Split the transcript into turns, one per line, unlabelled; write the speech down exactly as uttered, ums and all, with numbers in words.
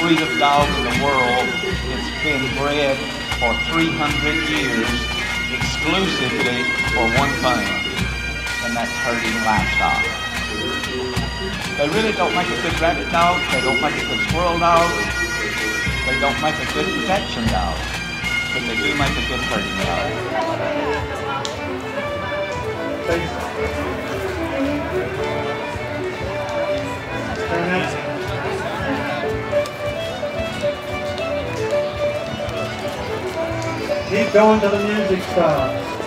breed of dog in the world that's been bred for three hundred years exclusively for one thing, and that's herding livestock. They really don't make a good rabbit dog, they don't make a good squirrel dog, they don't make a good protection dog, but they do make a good herding dog.
Keep going till the music stops.